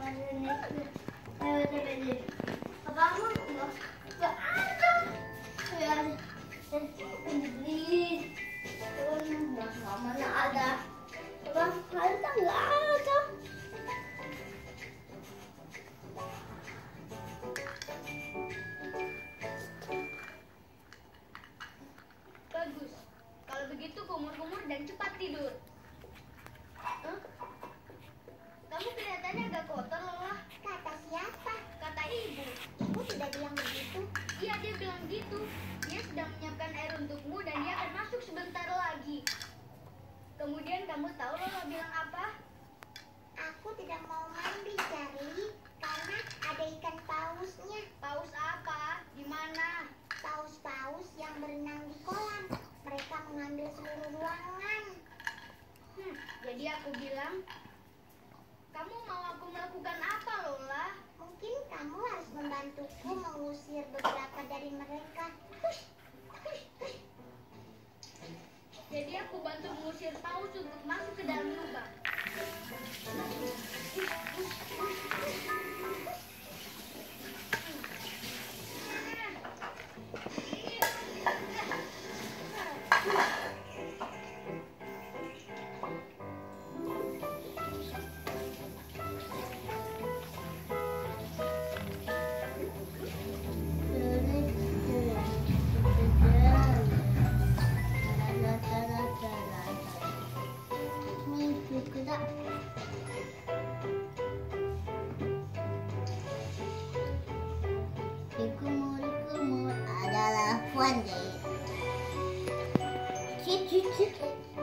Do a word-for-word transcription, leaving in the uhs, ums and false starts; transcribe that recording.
Mana ada? Bang, harta nggak ada. Bagus. Kalau begitu kumur-kumur dan cepat tidur. Huh? Kamu kelihatannya agak kotor, Lola. Kata siapa? Kata ibu. Ibu tidak bilang begitu. Iya, dia bilang gitu. Dia sedang menyiapkan air untukmu dan dia akan masuk sebentar lagi. Kemudian kamu tahu Lola bilang apa? Aku tidak mau mandi, Charlie, karena ada ikan pausnya. Paus apa? Di mana? Paus-paus yang berenang di kolam. Mereka mengambil seluruh ruangan. Hmm, jadi aku bilang, kamu mau aku melakukan apa, Lola? Mungkin kamu harus membantuku mengusir beberapa dari mereka. Hush, hush, hush. Jadi aku bantu mengusir paus untuk masuk ke dalam lubang. Kumur-kumur adalah pandai. Cicit-cicit.